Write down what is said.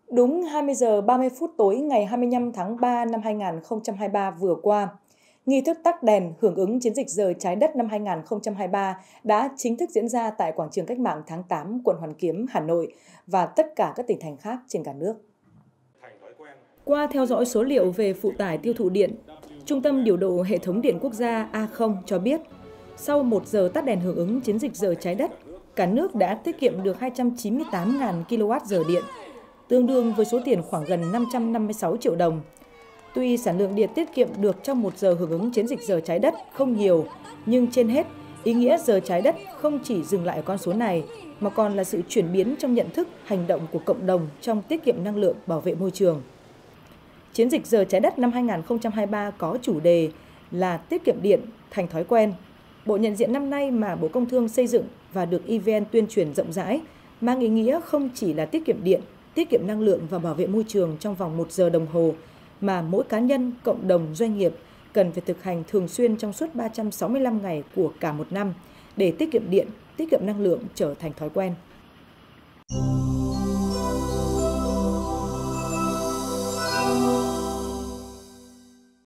Đúng 20 giờ 30 phút tối ngày 25 tháng 3 năm 2023 vừa qua, nghi thức tắt đèn hưởng ứng chiến dịch giờ trái đất năm 2023 đã chính thức diễn ra tại Quảng trường Cách mạng tháng 8, quận Hoàn Kiếm, Hà Nội và tất cả các tỉnh thành khác trên cả nước. Qua theo dõi số liệu về phụ tải tiêu thụ điện, Trung tâm Điều độ Hệ thống Điện Quốc gia A0 cho biết, sau 1 giờ tắt đèn hưởng ứng chiến dịch giờ trái đất, cả nước đã tiết kiệm được 298.000 kWh điện, tương đương với số tiền khoảng gần 556 triệu đồng. Tuy sản lượng điện tiết kiệm được trong 1 giờ hưởng ứng chiến dịch giờ trái đất không nhiều, nhưng trên hết, ý nghĩa giờ trái đất không chỉ dừng lại ở con số này, mà còn là sự chuyển biến trong nhận thức, hành động của cộng đồng trong tiết kiệm năng lượng, bảo vệ môi trường. Chiến dịch giờ trái đất năm 2023 có chủ đề là tiết kiệm điện thành thói quen. Bộ nhận diện năm nay mà Bộ Công Thương xây dựng và được EVN tuyên truyền rộng rãi mang ý nghĩa không chỉ là tiết kiệm điện, tiết kiệm năng lượng và bảo vệ môi trường trong vòng 1 giờ đồng hồ, mà mỗi cá nhân, cộng đồng, doanh nghiệp cần phải thực hành thường xuyên trong suốt 365 ngày của cả một năm để tiết kiệm điện, tiết kiệm năng lượng trở thành thói quen.